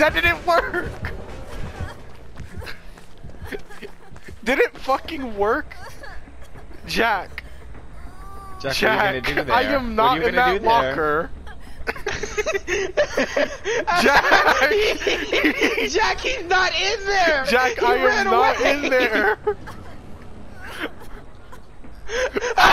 That didn't work! Did it fucking work? Jack, Jack, what are you gonna do there? I am not in that locker. Jack! Jack, he's not in there! Jack, I am not in there!